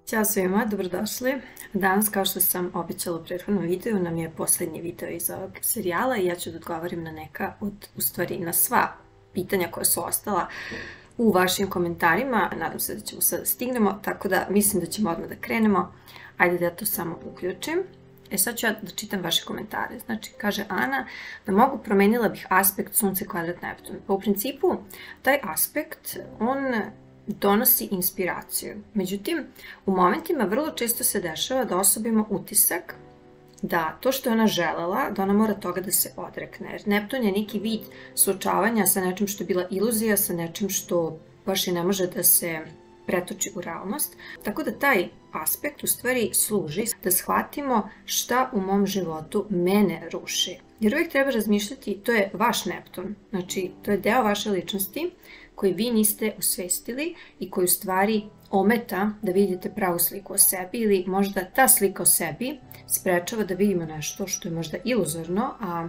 Ćao svima, dobrodošli. Danas, kao što sam obećala u prethodnom videu, nam je posljednji video iz ovog serijala i ja ću da odgovorim na neka na sva pitanja koja su ostala u vašim komentarima. Nadam se da ćemo sada stignemo, tako da mislim da ćemo odmah da krenemo. Ajde da ja to samo uključim. Sad ću ja da čitam vaše komentare. Znači, kaže Ana, da mogu promenila bih aspekt Sunce kvadrat Neptun. Pa u principu, taj aspekt, on donosi inspiraciju. Međutim, u momentima vrlo često se dešava da osoba ima utisak da to što je ona želela, da ona mora toga da se odrekne. Jer Neptun je neki vid suočavanja sa nečim što je bila iluzija, sa nečim što baš i ne može da se pretoči u realnost. Tako da taj aspekt u stvari služi da shvatimo šta u mom životu mene ruši. Jer uvijek treba razmišljati, to je vaš Neptun. Znači, to je deo vaše ličnosti koji vi niste osvestili i koji u stvari ometa da vidite pravu sliku o sebi ili možda ta slika o sebi sprečava da vidimo nešto što je možda iluzorno, a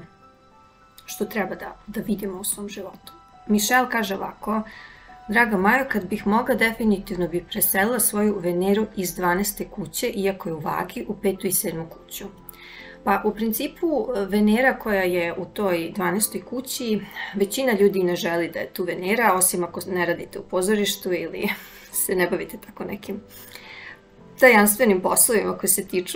što treba da vidimo u svom životu. Michelle kaže ovako, draga Majo, kad bih mogla, definitivno bi preselila svoju Veneru iz 12. kuće, iako je u Vagi, u 5. i 7. kuću. Pa u principu Venera koja je u toj 12. kući, većina ljudi ne želi da je tu Venera, osim ako ne radite u pozorištu ili se ne bavite tako nekim tajanstvenim poslovima koji se tiču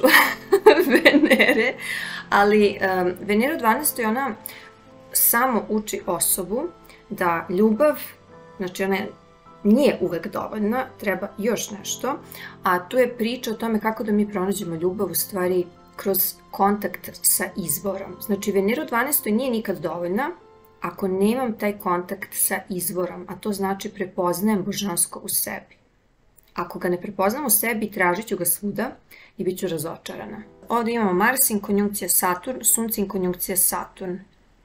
Venere. Ali Venera u 12. ona samo uči osobu da ljubav, znači ona nije uvek dovoljna, treba još nešto, a tu je priča o tome kako da mi pronađemo ljubav u stvari kroz kontakt sa izvorom. Znači, Venera u 12. nije nikad dovoljna ako nemam taj kontakt sa izvorom, a to znači prepoznajem božansko u sebi. Ako ga ne prepoznam u sebi, tražit ću ga svuda i bit ću razočarana. Ovdje imamo Mars inkonjunkcija Saturn, Sunce inkonjunkcija Saturn.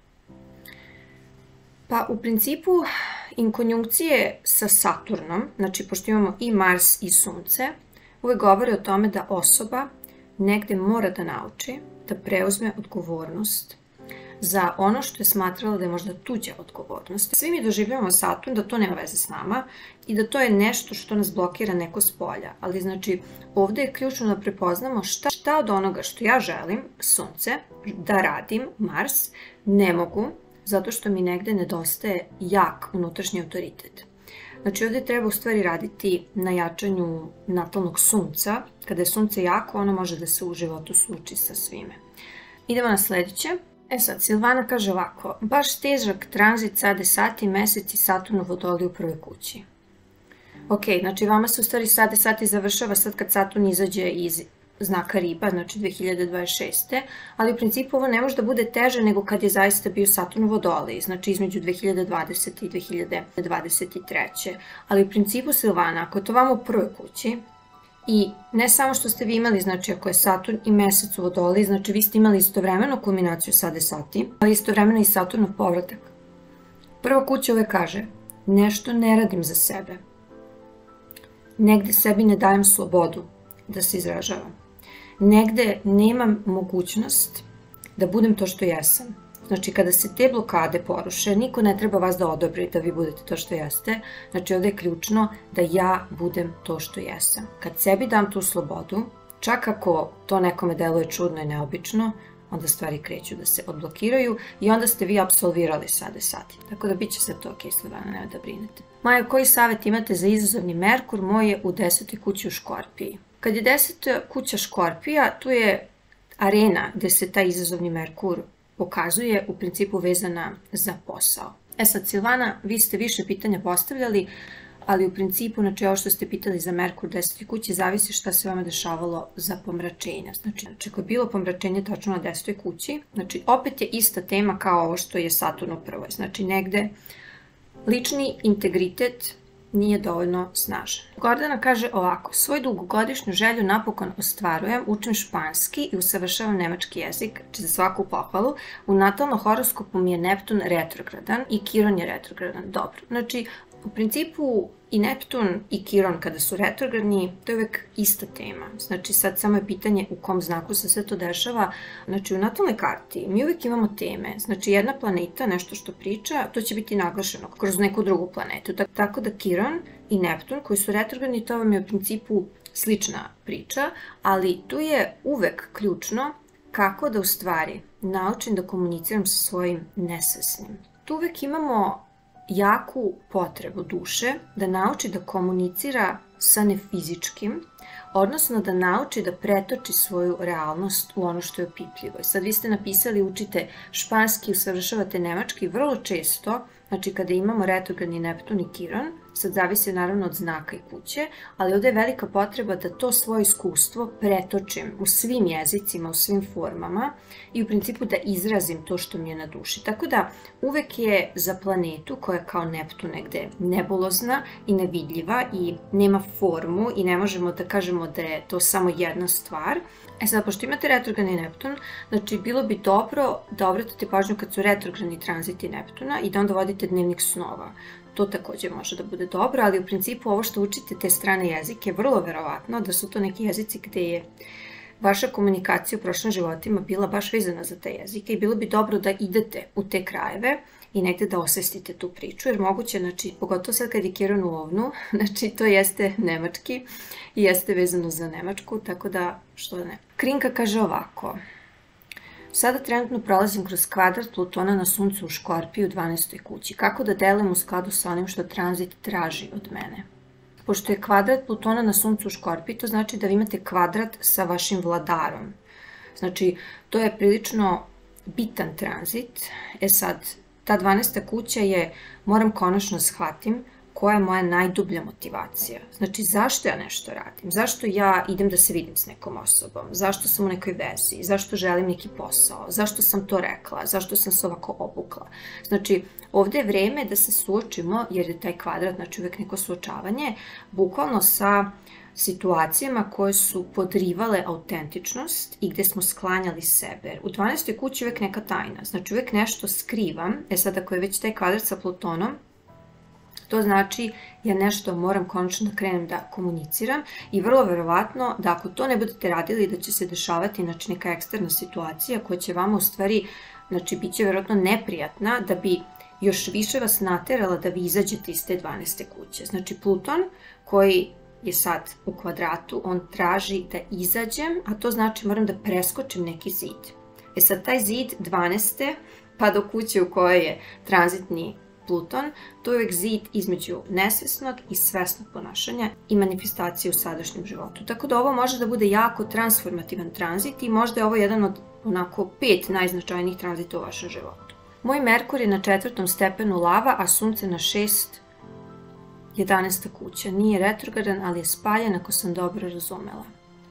Pa u principu inkonjunkcije sa Saturnom, znači pošto imamo i Mars i Sunce, uvek govore o tome da osoba negde mora da nauči da preuzme odgovornost za ono što je smatrala da je možda tuđa odgovornost. Svi mi doživljavamo Saturn da to nema veze s nama i da to je nešto što nas blokira neko s polja. Ali znači ovdje je ključno da prepoznamo šta od onoga što ja želim, Sunce, da radim, Mars, ne mogu, zato što mi negde nedostaje jak unutrašnji autoritet. Znači ovdje treba u stvari raditi na jačanju natalnog sunca. Kada je sunce jako, ono može da se u životu suoči sa svime. Idemo na sljedeće. Sad, Silvana kaže ovako, baš težak tranzit sade sati, mesec i Saturn u Vodoliju u prvoj kući. Ok, znači vama se u stvari sade sati završava sad kad Saturn izađe iz znaka Riba, znači 2026. Ali u principu ovo ne može da bude teže nego kad je zaista bio Saturn u Vodoliji, znači između 2020. i 2023. Ali u principu, Silvana, ako je to vama u prvoj kući i ne samo što ste vi imali, znači ako je Saturn i mesec u Vodoliji, znači vi ste imali istovremeno kulminaciju sade sati, ali istovremeno i Saturnov povratak. Prva kuća uvek kaže, nešto ne radim za sebe. Negde sebi ne dajem slobodu da se izražavam. Negde nemam mogućnost da budem to što jesam. Znači, kada se te blokade poruše, niko ne treba vas da odobri da vi budete to što jeste. Znači, ovdje je ključno da ja budem to što jesam. Kad sebi dam tu slobodu, čak ako to nekome deluje čudno i neobično, onda stvari kreću da se odblokiraju i onda ste vi apsolvirali sade sati. Tako da bit će sve to ok, Silvana, nema da brinete. Majo, koji savjet imate za izazovni Merkur? Moj je u 10. kući u Škorpiji. Kad je 10. kuća Škorpija, tu je arena gdje se taj izazovni Merkur pokazuje, u principu vezana za posao. Sad, Silvana, vi ste više pitanja postavljali, ali u principu, znači ovo što ste pitali za Merkur u 10. kući, zavisi šta se vama dešavalo za pomračenja. Znači, ako je bilo pomračenje tačno na 10. kući, znači opet je ista tema kao ovo što je Saturn u prvoj. Znači, negde lični integritet nije dovoljno snažan. Gordana kaže ovako, svoju dugogodišnju želju napokon ostvarujem, učim španski i usavršavam nemački jezik, znači za svaku pohvalu. U natalnom horoskopu mi je Neptun retrogradan i Kiron je retrogradan. Dobro, znači u principu i Neptun i Kiron kada su retrogradni, to je uvek ista tema. Znači sad samo je pitanje u kom znaku se sve to dešava. Znači u natalnoj karti mi uvek imamo teme. Znači jedna planeta, nešto što priča, to će biti naglašeno kroz neku drugu planetu. Tako da Kiron i Neptun koji su retrogradni, to vam je u principu slična priča, ali tu je uvek ključno kako da u stvari naučim da komuniciram sa svojim nesvesnim. Tu uvek imamo jaku potrebu duše da nauči da komunicira sa nefizičkim, odnosno da nauči da pretoči svoju realnost u ono što je opipljivo. Sad vi ste napisali, učite španski, usavršavate nemački, vrlo često, znači kada imamo retrogradni Neptun i Kiron, sad zavisi naravno od znaka i kuće, ali ovde je velika potreba da to svoje iskustvo pretočim u svim jezicima, u svim formama i u principu da izrazim to što mi je na duši. Tako da uvek je za planetu koja je kao Neptun negde nebulozna i nevidljiva i nema formu i ne možemo da kažemo da je to samo jedna stvar. Sad, pošto imate retrogradni Neptun, znači bilo bi dobro da obratate pažnju kad su retrogradni tranziti Neptuna i da onda vodite dnevnik snova. To takođe može da bude dobro, ali u principu ovo što učite te strane jezike, vrlo verovatno da su to neki jezici gde je vaša komunikacija u prošlim životima bila baš vezana za te jezike i bilo bi dobro da idete u te krajeve i negde da osvestite tu priču, jer moguće, znači, pogotovo sad kad je Kiron u Ovnu, znači to jeste nemački i jeste vezano za Nemačku, tako da što da ne. Krinka kaže ovako: sada trenutno prolazim kroz kvadrat Plutona na Suncu u Škorpiju u 12. kući. Kako da delujem u skladu sa onim što tranzit traži od mene? Pošto je kvadrat Plutona na Suncu u Škorpiji, to znači da vi imate kvadrat sa vašim vladarom. Znači, to je prilično bitan tranzit. Sad, ta 12. kuća je, moram konačno shvatim, koja je moja najdublja motivacija. Znači, zašto ja nešto radim? Zašto ja idem da se vidim s nekom osobom? Zašto sam u nekoj vezi? Zašto želim neki posao? Zašto sam to rekla? Zašto sam se ovako obukla? Znači, ovde je vreme da se suočimo, jer je taj kvadrat, znači uvek neko suočavanje, bukvalno sa situacijama koje su podrivale autentičnost i gde smo sklanjali sebe. U 12. kući uvek neka tajna, znači uvek nešto skrivam. Sad, ako je već taj kvadrat sa Plutonom, to znači ja nešto moram konačno da krenem da komuniciram i vrlo verovatno da ako to ne budete radili da će se dešavati znači neka eksterna situacija koja će vama u stvari, znači bit će verovatno neprijatna da bi još više vas naterala da vi izađete iz te 12. kuće. Znači Pluton koji je sad u kvadratu, on traži da izađem, a to znači moram da preskočim neki zid. Sad taj zid 12. pa do kuće u kojoj je tranzitni Pluton, to je uvek zid između nesvesnog i svesnog ponašanja i manifestacije u sadašnjem životu. Tako da ovo može da bude jako transformativan tranzit i možda je ovo jedan od onako 5 najznačajnijih tranzita u vašem životu. Moj Merkur je na 4. stepenu lava, a Sunce na 6. 11. kuća. Nije retrogradan, ali je spaljen ako sam dobro razumela.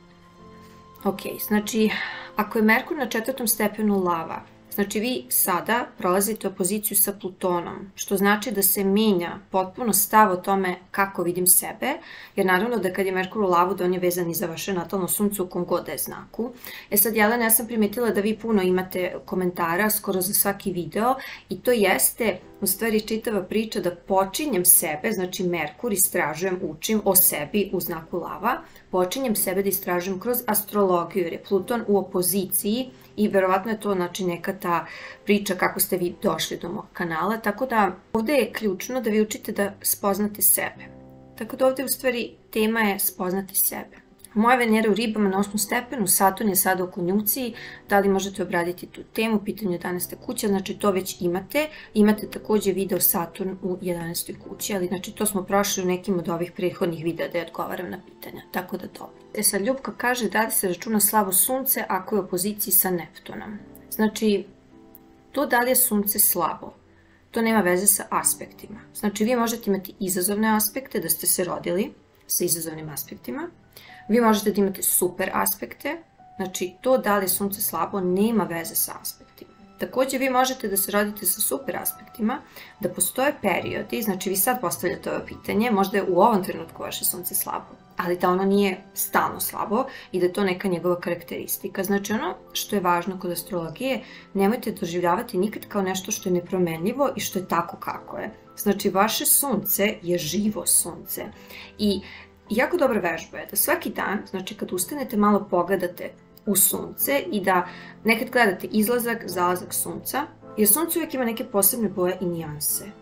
Ok, znači ako je Merkur na 4. stepenu lava, znači vi sada prolazite opoziciju sa Plutonom, što znači da se menja potpuno stav o tome kako vidim sebe, jer naravno da kad je Merkur u lavu da on je vezan i za vaše natalno Sunce u kom god da je znaku. Sad Jelena, ja sam primetila da vi puno imate komentara skoro za svaki video i to jeste u stvari čitava priča da počinjem sebe, znači Merkur istražujem, učim o sebi u znaku lava, počinjem sebe da istražujem kroz astrologiju jer je Pluton u opoziciji i verovatno je to znači neka ta priča kako ste vi došli do mog kanala, tako da ovde je ključno da vi učite da spoznate sebe. Tako da ovde u stvari tema je spoznati sebe. Moja Venera u ribama na 8. stepenu, Saturn je sada u konjunkciji, da li možete obraditi tu temu, pitanje 11. kuća, znači to već imate. Imate takođe video Saturn u 11. kući, ali znači to smo prošli u nekim od ovih prethodnih videa da odgovaram na pitanja, tako da to. Sad Ljubka kaže da li se računa slabo Sunce ako je u opoziciji sa Neptunom. Znači, to da li je Sunce slabo, to nema veze sa aspektima. Znači, vi možete imati izazovne aspekte, da ste se rodili sa izazovnim aspektima. Vi možete da imate super aspekte, znači to da li je Sunce slabo nema veze sa aspektima. Takođe vi možete da se rodite sa super aspektima, da postoje periodi, znači vi sad postavljate ovo pitanje, možda je u ovom trenutku vaše Sunce slabo, ali da ono nije stalno slabo i da je to neka njegova karakteristika. Znači ono što je važno kod astrologije, nemojte doživljavati nikad kao nešto što je nepromenljivo i što je tako kako je. Znači vaše Sunce je živo Sunce i jako dobra vežba je da svaki dan, znači kad ustanete malo pogledate u Sunce i da nekad gledate izlazak, zalazak Sunca, jer Sunce uvijek ima neke posebne boje i nijanse.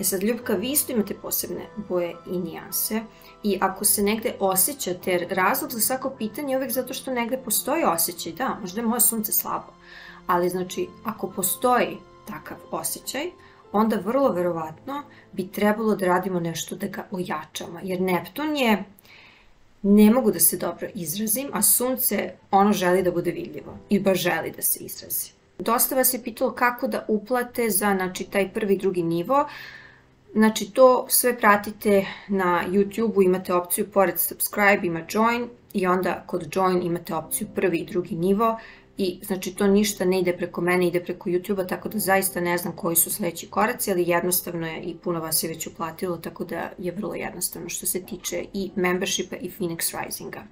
Sad, ljubka, vi isto imate posebne boje i nijanse i ako se negde osjećate, jer razlog za svako pitanje je uvek zato što negde postoji osjećaj, da, možda je moje sunce slabo, ali znači, ako postoji takav osjećaj, onda vrlo verovatno bi trebalo da radimo nešto da ga ojačamo, jer Neptun je, ne mogu da se dobro izrazim, a sunce, ono želi da bude vidljivo i baš želi da se izrazi. Dosta vas je pitalo kako da uplate za, znači, taj prvi i drugi nivo. Znači, to sve pratite na YouTube-u, imate opciju pored subscribe, ima join i onda kod join imate opciju prvi i drugi nivo i znači to ništa ne ide preko mene, ide preko YouTube-a, tako da zaista ne znam koji su sledeći koraci, ali jednostavno je i puno vas je već uplatilo, tako da je vrlo jednostavno što se tiče i membershipa i Phoenix Risinga.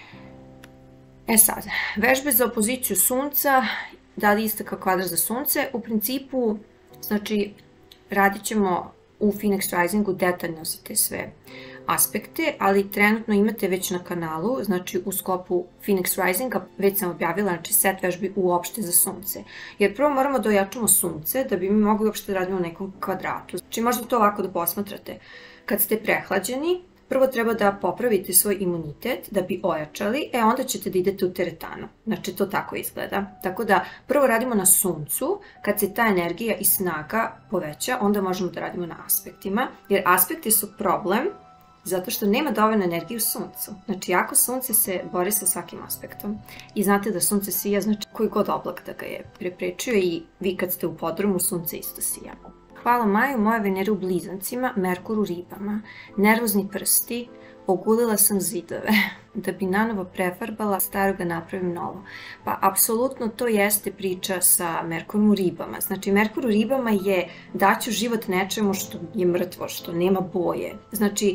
Sad, vežbe za opoziciju sunca, da li ista kao kvadrat za sunce, u principu, znači, radit ćemo u Phoenix Risingu detaljno za te sve aspekte, ali trenutno imate već na kanalu, znači u sklopu Phoenix Risinga, već sam objavila, znači set vežbi uopšte za sunce. Jer prvo moramo da ojačamo sunce da bi mi mogli uopšte da radimo u nekom kvadratu. Znači možda to ovako da posmatrate. Kad ste prehlađeni, prvo treba da popravite svoj imunitet da bi ojačali, onda ćete da idete u teretanu. Znači to tako izgleda. Tako da prvo radimo na suncu, kad se ta energija i snaga poveća, onda možemo da radimo na aspektima, jer aspekti su problem zato što nema dovoljno energije u suncu. Znači jako sunce se bori sa svakim aspektom i znate da sunce sija, znači koji god oblak da ga je preprečio i vi kad ste u podrumu sunce isto sija. Hvala Maju, moja Venera u Blizancima, Merkur u Ribama, nervozni prsti, ogulila sam zidove, da bi nanovo prefarbala, staro ga napravim novo. Pa, apsolutno to jeste priča sa Merkurom u Ribama. Znači, Merkur u Ribama je daću život nečemu što je mrtvo, što nema boje. Znači,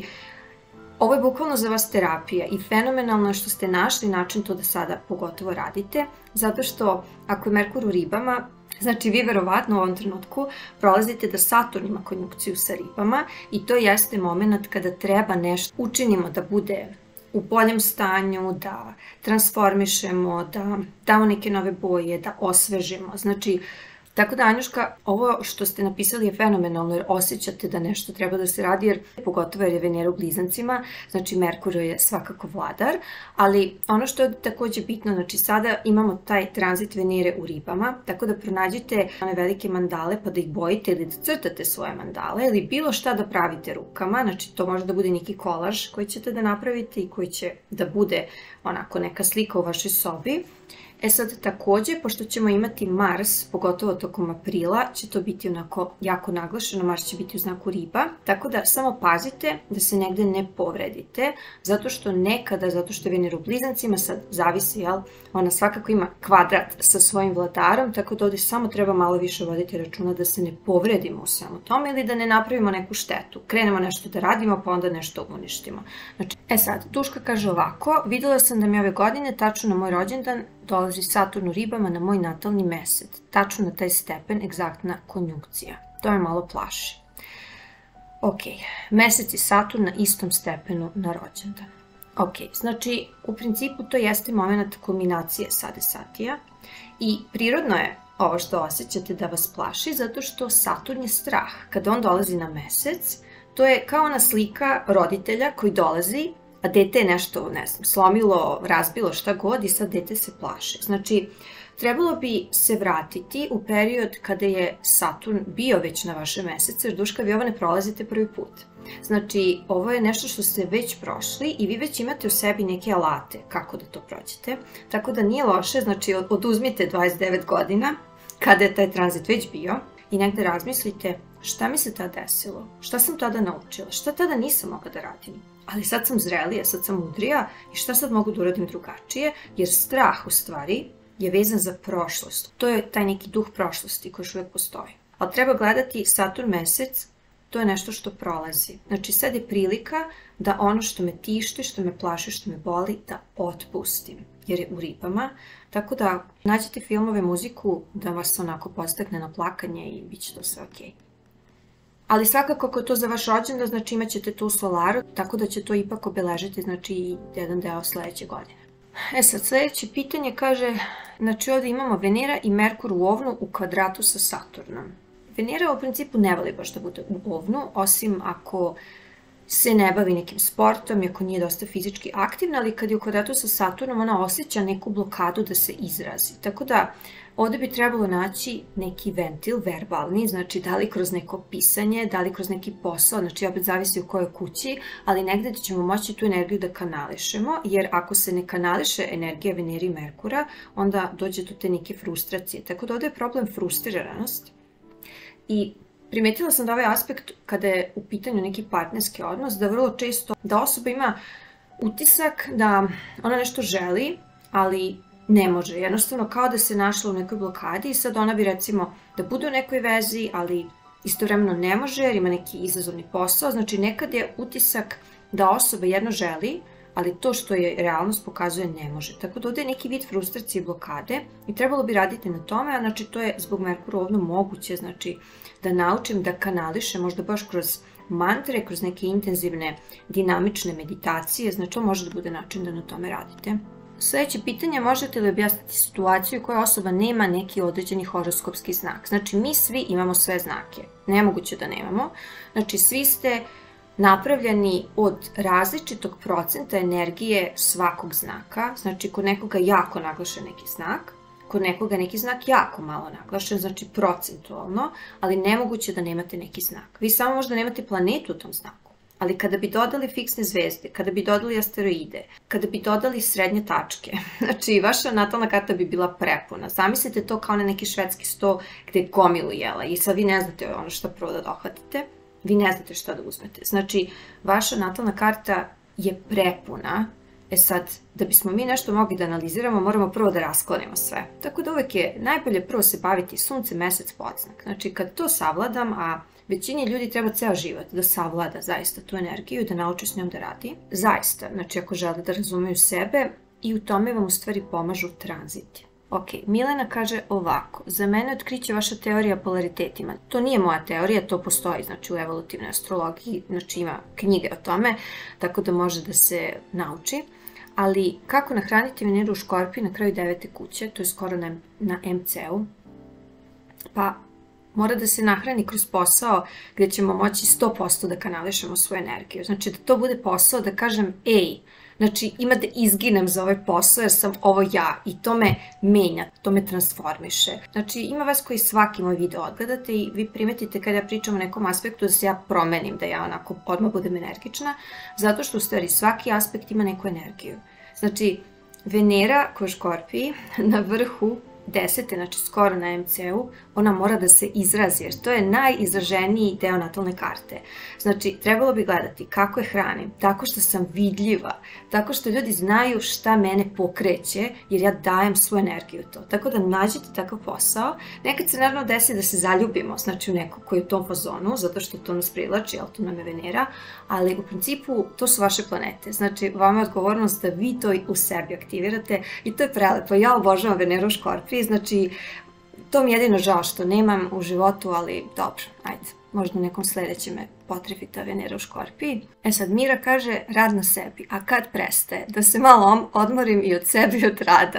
ovo je bukvalno za vas terapija i fenomenalno je što ste našli način to da sada pogotovo radite, zato što ako je Merkur u Ribama, znači vi verovatno u ovom trenutku prolazite da Saturn ima konjunkciju sa Ribama i to jeste moment kada treba nešto učinimo da bude u boljem stanju, da transformišemo, da damo neke nove boje, da osvežimo. Znači, tako da, Anjuška, ovo što ste napisali je fenomenalno jer osjećate da nešto treba da se radi, jer pogotovo jer je Venera u Blizancima, znači Merkur je svakako vladar, ali ono što je takođe bitno, znači sada imamo taj tranzit Venere u Ribama, tako da pronađite one velike mandale pa da ih bojite ili da crtate svoje mandale ili bilo šta da pravite rukama, znači to može da bude neki kolaž koji ćete da napravite i koji će da bude onako neka slika u vašoj sobi. Sad takođe, pošto ćemo imati Mars, pogotovo tokom aprila, će to biti onako jako naglašeno, Mars će biti u znaku Riba, tako da samo pazite da se negde ne povredite, zato što nekada, zato što je Venera u Blizancima, sad zavisi, jel, ona svakako ima kvadrat sa svojim vladarom, tako da ovde samo treba malo više voditi računa da se ne povredimo u svemu tome ili da ne napravimo neku štetu. Krenemo nešto da radimo, pa onda nešto uništimo. Znači, sad, Duška kaže ovako, videla sam da mi ove godine, tačno na moj rođendan, dolazi Saturn u Ribama na moj natalni mesec. Tačno na taj stepen, egzaktna konjunkcija. To me malo plaši. Ok, mesec i Saturn na istom stepenu na rođendan. Ok, znači u principu to jeste moment kulminacije Sade Satija i prirodno je ovo što osjećate da vas plaši zato što Saturn je strah. Kada on dolazi na mesec, to je kao ona slika roditelja koji dolazi, a dete je nešto, ne znam, slomilo, razbilo, šta god i sad dete se plaše. Znači, trebalo bi se vratiti u period kada je Saturn bio već na vašem mesecu, jer Duška, vi ovo ne prolazite prvi put. Znači, ovo je nešto što ste već prošli i vi već imate u sebi neke alate kako da to prođete. Tako da nije loše, znači oduzmite 29 godina kada je taj tranzit već bio i negde razmislite šta mi se tada desilo, šta sam tada naučila, šta tada nisam mogla da radim. Ali sad sam zrelija, sad sam mudrija i šta sad mogu da uradim drugačije, jer strah u stvari je vezan za prošlost. To je taj neki duh prošlosti koji još uvijek postoji. Ali treba gledati Saturn mesec, to je nešto što prolazi. Znači sad je prilika da ono što me tišti, što me plaši, što me boli, da otpustim. Jer je u Ribama, tako da nađite filmove, muziku, da vas onako postakne na plakanje i bit će to sve okej. Ali svakako ako je to za vaš rođendan, znači imat ćete to u solaru, tako da će to ipak obeležiti, znači i jedan deo sledeće godine. Sad, sledeće pitanje kaže, znači ovdje imamo Venera i Merkur u Ovnu u kvadratu sa Saturnom. Venera u principu ne voli baš da bude u ovnu, osim ako se ne bavi nekim sportom, ako nije dosta fizički aktivna, ali kad je u kvadratu sa Saturnom, ona osjeća neku blokadu da se izrazi. Tako da ovde bi trebalo naći neki ventil, verbalni, znači da li kroz neko pisanje, da li kroz neki posao, znači opet zavisi u kojoj kući, ali negde ćemo moći tu energiju da kanališemo, jer ako se ne kanališe energija Venere i Merkura, onda dođe do te neke frustracije. Tako da ovde je problem frustriranost. I primetila sam da ovaj aspekt, kada je u pitanju neki partnerski odnos, da vrlo često da osoba ima utisak da ona nešto želi, ali ne može. Jednostavno kao da se našla u nekoj blokadi i sad ona bi recimo da bude u nekoj vezi, ali istovremeno ne može jer ima neki izazovni posao. Znači nekad je utisak da osoba jedno želi, ali to što je realnost pokazuje ne može. Tako da ovde je neki vid frustracije i blokade i trebalo bi raditi na tome, a znači to je zbog Merkura ovdje moguće, znači da naučim da kanališem možda baš kroz mantre, kroz neke intenzivne dinamične meditacije, znači to može da bude način da na tome radite. Sljedeće pitanje, možete li objasniti situaciju u kojoj osoba nema neki određeni horoskopski znak? Znači mi svi imamo sve znake, nemoguće da nemamo, znači svi ste napravljeni od različitog procenta energije svakog znaka, znači kod nekoga jako naglašen neki znak, kod nekoga neki znak jako malo naglašen, znači procentualno, ali nemoguće da nemate neki znak. Vi samo možda nemate planetu u tom znaku, ali kada bi dodali fiksne zvezde, kada bi dodali asteroide, kada bi dodali srednje tačke, znači vaša natalna karta bi bila prepuna. Zamislite to kao na neki švedski sto gde je gomilu jela i sad vi ne znate ono što prvo da dohvatite. Vi ne znate šta da uzmete. Znači, vaša natalna karta je prepuna. E sad, da bismo mi nešto mogli da analiziramo, moramo prvo da rasklonimo sve. Tako da uvek je najbolje prvo se baviti sunce, mesec, podznak. Znači, kad to savladam, a većini ljudi treba ceo život da savlada zaista tu energiju i da nauči s njom da radi. Zaista, znači ako žele da razumeju sebe i u tome vam u stvari pomažu tranziti. Ok, Milena kaže ovako, za mene otkriće vaša teorija polaritetima. To nije moja teorija, to postoji znači u evolutivnoj astrologiji, znači ima knjige o tome, tako da može da se nauči. Ali kako nahraniti Veneru u Škorpiji na kraju 9. kuće, to je skoro na MC-u, pa mora da se nahrani kroz posao gdje ćemo moći 100% da kanališemo svoju energiju. Znači da to bude posao da kažem, ej, znači ima da izginem za ovaj posao jer sam ovo ja i to me menja, to me transformiše. Znači ima vas koji svaki moj video odgledate i vi primetite kada ja pričam o nekom aspektu da se ja promenim, da ja onako odmah budem energična, zato što u stvari svaki aspekt ima neku energiju. Znači Venera koja je u Škorpiji na vrhu 10. znači skoro na MC-u, ona mora da se izrazi, jer to je najizraženiji deo natalne karte. Znači, trebalo bi gledati kako je hranim, tako što sam vidljiva, tako što ljudi znaju šta mene pokreće, jer ja dajem svoju energiju u to. Tako da nađete takav posao. Nekad se naravno desi da se zaljubimo, znači u nekog koji je u tom fazonu, zato što to nas privlači, ali to nam je Venera, ali u principu to su vaše planete. Znači, vama je odgovornost da vi to u sebi aktivirate i to je prelepo. Ja obožavam Veneru u Škorpiji, znači to mi je jedino žao što nemam u životu, ali dobro, ajde, možda u nekom sledećem me potrefi ta Venera u Škorpiji. E sad, Mira kaže rad na sebi, a kad prestaje? Da se malo odmorim i od sebe i od rada.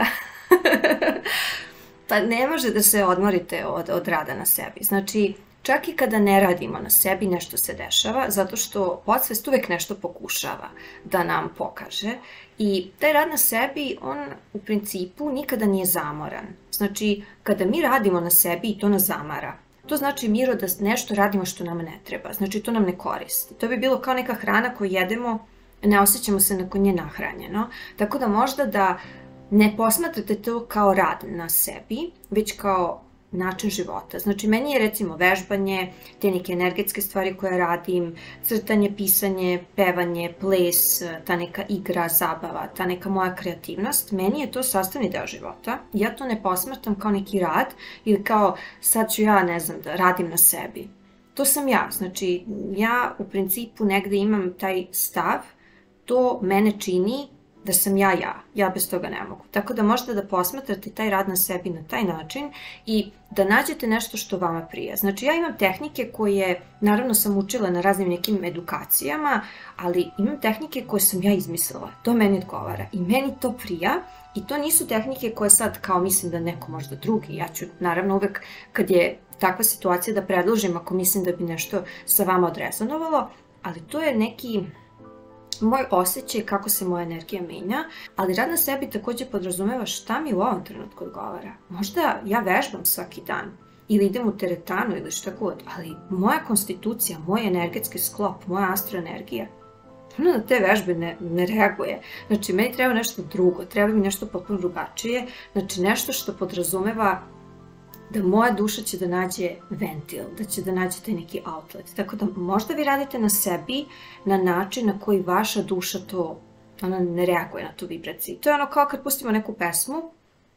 Pa ne može da se odmorite od rada na sebi. Znači, čak i kada ne radimo na sebi, nešto se dešava, zato što podsvest uvek nešto pokušava da nam pokaže. I taj rad na sebi, on u principu nikada nije zamoran. Znači, kada mi radimo na sebi i to nas zamara, to znači, Miro, da nešto radimo što nam ne treba. Znači, to nam ne koristi. To bi bilo kao neka hrana koju jedemo, ne osjećamo se nakon nje nahranjeno. Tako da možda da ne posmatrate to kao rad na sebi, već kao način života. Znači, meni je recimo vežbanje, te neke energetske stvari koje radim, crtanje, pisanje, pevanje, ples, ta neka igra, zabava, ta neka moja kreativnost, meni je to sastavni deo života. Ja to ne posmatram kao neki rad ili kao sad ću ja, ne znam, da radim na sebi. To sam ja. Znači, ja u principu negde imam taj stav, to mene čini da sam ja bez toga ne mogu. Tako da možete da posmatrate taj rad na sebi na taj način i da nađete nešto što vama prija. Znači ja imam tehnike koje, naravno sam učila na raznim nekim edukacijama, ali imam tehnike koje sam ja izmislila. To meni odgovara i meni to prija i to nisu tehnike koje sad kao mislim da neko možda drugi. Ja ću naravno uvek kad je takva situacija da predložim ako mislim da bi nešto sa vama odrezonovalo, ali to je neki moj osjećaj kako se moja energija menja, ali rad na sebi takođe podrazumeva šta mi u ovom trenutku odgovara. Možda ja vežbam svaki dan ili idem u teretanu ili šta god, ali moja konstitucija, moj energetski sklop, moja astroenergija, ona na te vežbe ne reaguje. Znači, meni treba nešto drugo, treba mi nešto potpuno drugačije, znači nešto što podrazumeva da moja duša će da nađe ventil, da će da nađe taj neki outlet. Tako da možda vi radite na sebi na način na koji vaša duša to, ona ne reaguje na tu vibraciju. To je ono kao kad pustimo neku pesmu,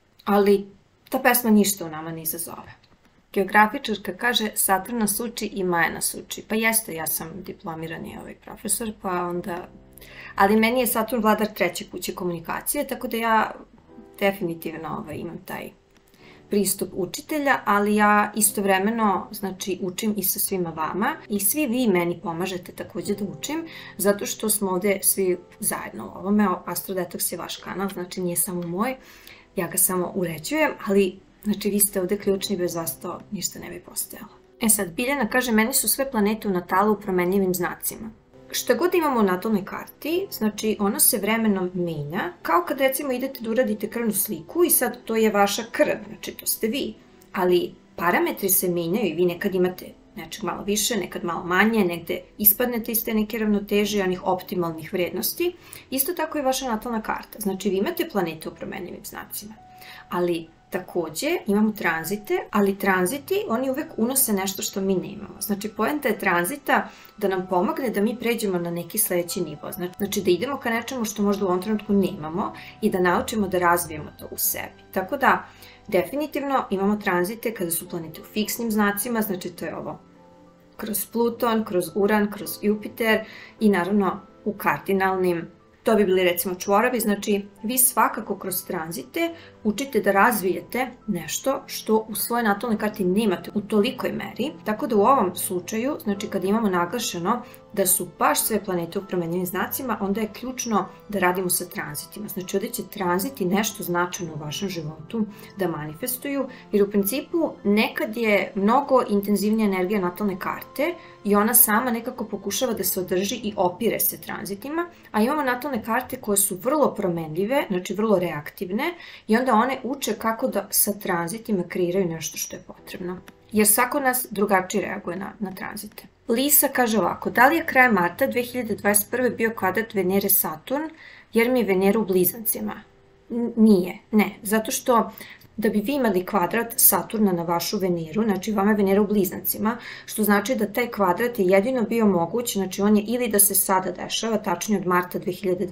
ali ta pesma ništa u nama ne izazove. Geografičarka kaže Saturn nas uči i Maja nas uči. Pa jeste, ja sam diplomirani profesor, pa onda... Ali meni je Saturn vladar 3. kuće komunikacije, tako da ja definitivno imam taj pristup učitelja, ali ja istovremeno, znači, učim i sa svima vama i svi vi meni pomažete takođe da učim, zato što smo ovde svi zajedno u ovome. Astro Detox je vaš kanal, znači nije samo moj, ja ga samo uređujem, ali znači vi ste ovde ključni, bez vas to ništa ne bi postojalo. E sad, Biljana kaže, meni su sve planete u natalu u promenljivim znacima. Šta god imamo u natalnoj karti, znači ona se vremenom menja, kao kad recimo idete da uradite krvnu sliku i sad to je vaša krv, znači to ste vi, ali parametri se menjaju i vi nekad imate nečeg malo više, nekad malo manje, negde ispadnete iz te neke ravnoteže, onih optimalnih vrednosti. Isto tako i vaša natalna karta, znači vi imate planete u promenljivim znacima, ali takođe imamo tranzite, ali tranziti, oni uvek unose nešto što mi nemamo. Znači, poenta je tranzita da nam pomogne da mi pređemo na neki sledeći nivo. Znači, da idemo ka nečemu što možda u ovom trenutku nemamo i da naučimo da razvijemo to u sebi. Tako da, definitivno imamo tranzite kada su planete u fiksnim znacima, znači to je ovo kroz Pluton, kroz Uran, kroz Jupiter i naravno u kardinalnim. To bi bili recimo čvorovi, znači vi svakako kroz tranzite učite da razvijete nešto što u svojoj natalnoj karti nemate u tolikoj meri, tako da u ovom slučaju, znači kad imamo naglašeno da su baš sve planete u promenljivim znacima, onda je ključno da radimo sa tranzitima. Znači ovdje će tranziti nešto značajno u vašem životu da manifestuju, jer u principu nekad je mnogo intenzivnija energija natalne karte i ona sama nekako pokušava da se održi i opire se tranzitima, a imamo natalne karte koje su vrlo promenljive, znači vrlo reaktivne i onda one uče kako da sa tranzitima kreiraju nešto što je potrebno. Jer svako nas drugačije reaguje na tranzite. Lisa kaže ovako, da li je kraj marta 2021. bio kvadrat Venere Saturn jer mi je Venera u blizancima? Nije, ne, zato što da bi vi imali kvadrat Saturna na vašu Veneru, znači vama je Venera u blizancima, što znači da taj kvadrat je jedino bio moguć, znači on je ili da se sada dešava, tačnije od marta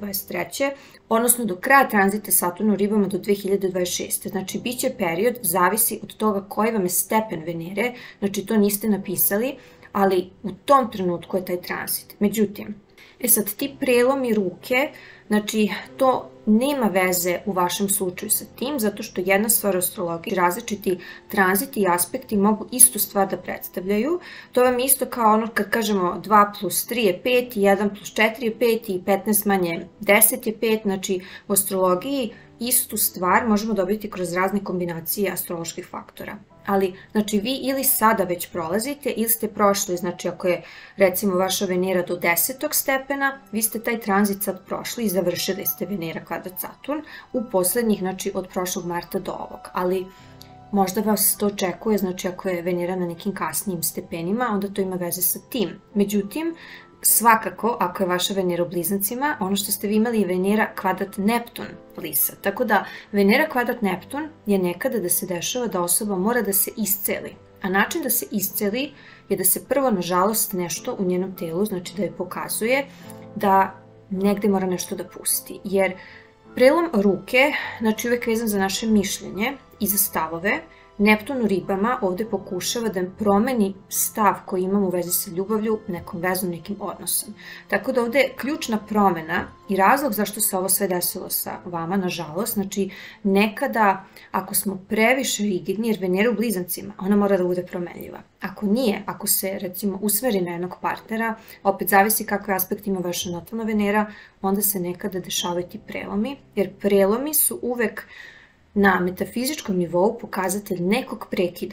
2023. odnosno do kraja tranzita Saturna u ribama do 2026. Znači bit će period, zavisi od toga koji vam je stepen Venere, znači to niste napisali, ali u tom trenutku je taj tranzit. Međutim, sad ti prelomi ruke, znači to nema veze u vašem slučaju sa tim, zato što jedna stvar u astrologiji, različiti tranziti i aspekti mogu istu stvar da predstavljaju. To vam je isto kao ono kad kažemo 2 plus 3 je 5, 1 plus 4 je 5 i 15 manje 10 je 5, znači u astrologiji istu stvar možemo dobiti kroz razne kombinacije astroloških faktora. Ali, znači, vi ili sada već prolazite ili ste prošli, znači ako je recimo vaša Venera do 10. stepena, vi ste taj tranzit sad prošli i završili ste Venera kvadrat Saturn u poslednjih, znači od prošlog marta do ovog. Ali možda vas to očekuje, znači ako je Venera na nekim kasnijim stepenima, onda to ima veze sa tim. Međutim, svakako, ako je vaša Venera u blizancima, ono što ste vi imali je Venera kvadrat Neptun, Lisa. Tako da, Venera kvadrat Neptun je nekada da se dešava da osoba mora da se isceli. A način da se isceli je da se prvo, nažalost, nešto u njenom telu, znači da je pokazuje da negde mora nešto da pusti. Jer prelom ruke, znači uvek vezan za naše mišljenje i za stavove, Neptun u ribama ovde pokušava da promeni stav koji imamo u vezi sa ljubavlju, nekom vezom, nekim odnosom. Tako da ovde je ključna promena i razlog zašto se ovo sve desilo sa vama, nažalost, znači nekada ako smo previše rigidni, jer Venera u blizancima, ona mora da bude promenljiva. Ako nije, ako se recimo usmeri na jednog partnera, opet zavisi kakve aspekt ima vaša natalna Venera, onda se nekada dešavaju ti prelomi, jer prelomi su uvek na metafizičkom nivou pokazatelj nekog prekida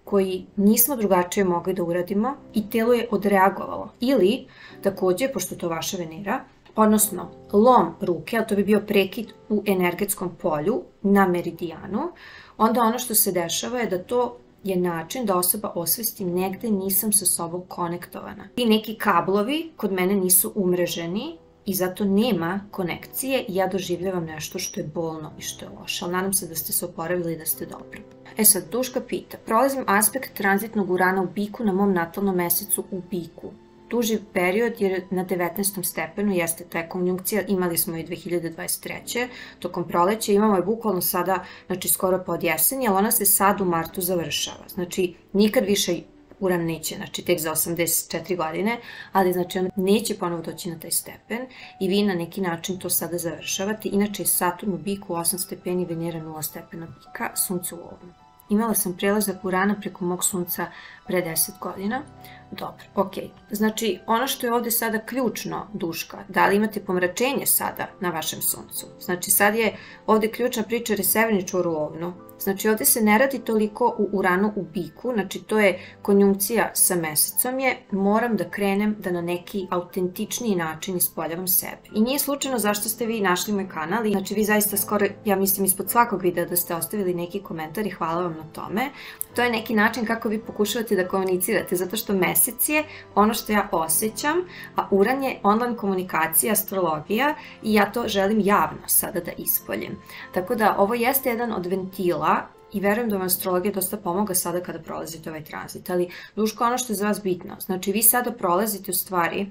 koji nismo drugačije mogli da uradimo i telo je odreagovalo. Ili, takođe, pošto to vaša Venera, odnosno lom ruke, ali to bi bio prekid u energetskom polju na meridijanu, onda ono što se dešava je da to je način da osoba osvesti negde nisam sa sobom konektovana. Ti neki kablovi kod mene nisu umreženi i zato nema konekcije i ja doživljavam nešto što je bolno i što je loše. Ali nadam se da ste se oporavili i da ste dobro. E sad, Duška pita, prolazim aspekt tranzitnog Urana u Biku na mom natalnom mesecu u Biku. Duži period jer na 19. stepenu jeste ta konjunkcija, imali smo i 2023. Tokom proleća, imamo je bukvalno sada, znači skoro pod jeseni, ali ona se sad u martu završava. Znači, nikad više Uran neće, znači tek za 84 godine, ali znači on neće ponovo doći na taj stepen i vi na neki način to sada završavate. Inače je Saturn u Biku 8 stepeni, Venera 0 stepena Bika, Sunce u Ovnu. Imala sam prelazak Urana preko mog Sunca pre 10 godina. Dobro, okej. Znači, ono što je ovde sada ključno, Duška, da li imate pomračenje sada na vašem Suncu? Znači, sad je ovde ključna priča jer je severni čvor u Ovnu. Znači, ovde se ne radi toliko u Uranu u Biku, znači to je konjunkcija sa mesecom je, moram da krenem da na neki autentičniji način ispoljavam sebe. I nije slučajno zašto ste vi našli moj kanal, znači vi zaista skoro, ja mislim ispod svakog videa da ste ostavili neki komentar i hvala vam na tome. To je neki način kako vi pokušavate da komunicirate, zato što mesec je ono što ja osjećam, a Uran je online komunikacija, astrologija i ja to želim javno sada da ispoljim. Tako da ovo jeste jedan od ventila i verujem da vam astrologija dosta pomoga sada kada prolazite ovaj tranzit, ali Duško, ono što je za vas bitno, znači vi sada prolazite u stvari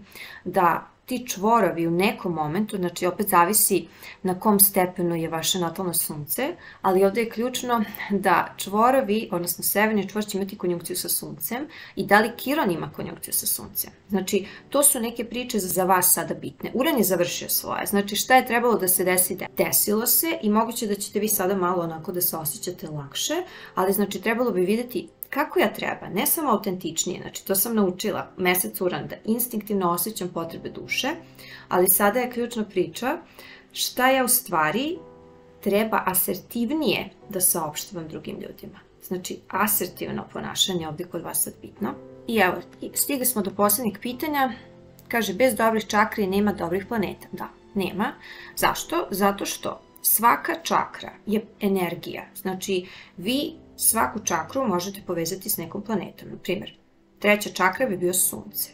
da ti čvorovi u nekom momentu, znači opet zavisi na kom stepenu je vaše natalno sunce, ali ovde je ključno da čvorovi, odnosno severni čvor će imati konjunkciju sa suncem i da li Kiron ima konjunkciju sa suncem. Znači, to su neke priče za vas sada bitne. Uran je završio svoje, znači šta je trebalo da se desi? Desilo se i moguće da ćete vi sada malo onako da se osjećate lakše, ali znači trebalo bi vidjeti kako ja treba, ne samo autentičnije, znači to sam naučila mesec Uran da instinktivno osjećam potrebe duše, ali sada je ključna priča šta ja u stvari treba asertivnije da saopštivam drugim ljudima. Znači asertivno ponašanje ovdje kod vas sad bitno. I evo, stigli smo do posljednjeg pitanja. Kaže, bez dobrih čakri nema dobrih planeta. Da, nema. Zašto? Zato što svaka čakra je energija. Znači, vi svaku čakru možete povezati s nekom planetom. Naprimjer, 3. čakra bi bio Sunce.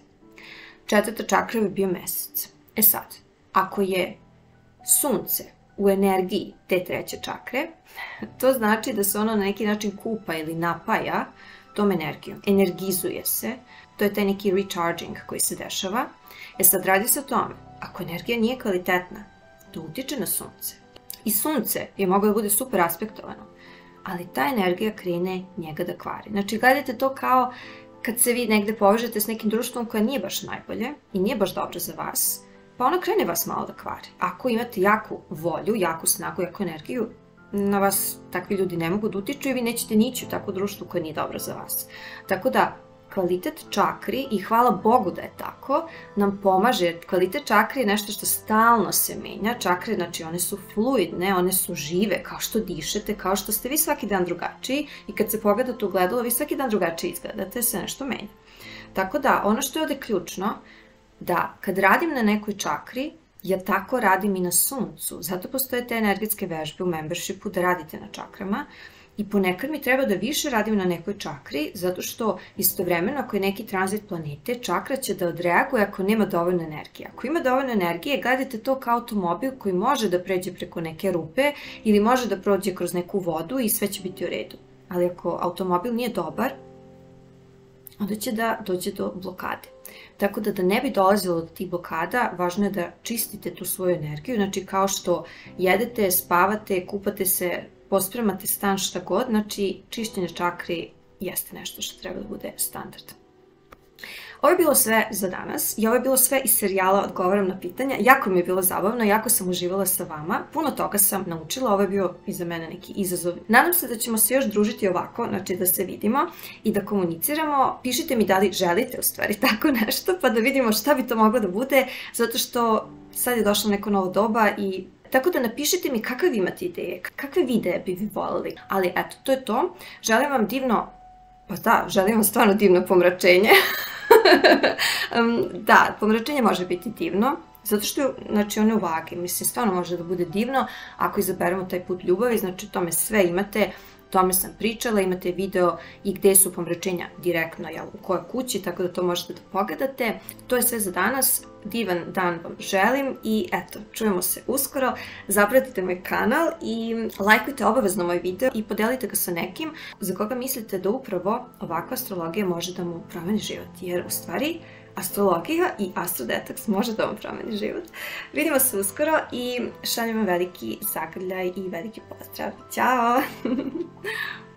4. čakra bi bio Mesec. E sad, ako je Sunce u energiji te 3. čakre, to znači da se ono na neki način kupa ili napaja tom energijom. Energizuje se. To je taj neki recharging koji se dešava. E sad, radi se o tome, ako energija nije kvalitetna, to utiče na Sunce. I Sunce je moglo da bude super aspektovano, ali ta energija krene njega da kvari. Znači, gledajte to kao kad se vi negde povežete s nekim društvom koje nije baš najbolje i nije baš dobro za vas, pa ono krene vas malo da kvari. Ako imate jaku volju, jaku snagu, jaku energiju, na vas takvi ljudi ne mogu da utiču i vi nećete nići u takvo društvo koje nije dobro za vas. Tako da, kvalitet čakri, i hvala Bogu da je tako, nam pomaže, jer kvalitet čakri je nešto što stalno se menja. Čakre, znači, one su fluidne, one su žive, kao što dišete, kao što ste vi svaki dan drugačiji i kad se pogledate u gledalo, vi svaki dan drugačije izgledate, se nešto menja. Tako da, ono što je ovde ključno, da kad radim na nekoj čakri, ja tako radim i na Suncu. Zato postoje te energetske vežbe u membershipu da radite na čakrama. I ponekad mi treba da više radim na nekoj čakri, zato što istovremeno ako je neki tranzit planete, čakra će da odreaguje ako nema dovoljno energije. Ako ima dovoljno energije, gledajte to kao automobil koji može da pređe preko neke rupe ili može da prođe kroz neku vodu i sve će biti u redu. Ali ako automobil nije dobar, onda će da dođe do blokade. Tako da ne bi dolazilo do tih blokada, važno je da čistite tu svoju energiju, znači kao što jedete, spavate, kupate se, pospremate stan, šta god, znači čišćenje čakri jeste nešto što treba da bude standard. Ovo je bilo sve za danas i ovo je bilo sve iz serijala Odgovaram na pitanja. Jako mi je bilo zabavno, jako sam uživala sa vama, puno toga sam naučila, ovo je bio i za mene neki izazov. Nadam se da ćemo se još družiti ovako, znači da se vidimo i da komuniciramo. Pišite mi da li želite u stvari tako nešto, pa da vidimo šta bi to moglo da bude, zato što sad je došlo neko novo doba i tako da napišite mi kakve vi imate ideje, kakve videe bi vi volili. Ali eto, to je to. Želim vam divno Pa da, želim vam stvarno divno pomračenje. Da, pomračenje može biti divno, zato što, znači, ono u vagi, mislim, stvarno može da bude divno ako izaberemo taj put ljubavi, znači, tome sve imate, o tome sam pričala, imate video i gde su pomračenja direktno, jel, u kojoj kući, tako da to možete da pogledate. To je sve za danas, divan dan vam želim i eto, čujemo se uskoro, zapratite moj kanal i lajkujte obavezno moj video i podelite ga sa nekim za koga mislite da upravo ovakva astrologija može da mu promeni život, jer u stvari astrologija i Astro Detox može da vam promeni život. Vidimo se uskoro i šaljem vam veliki zagrljaj i veliki pozdrav. Ćao!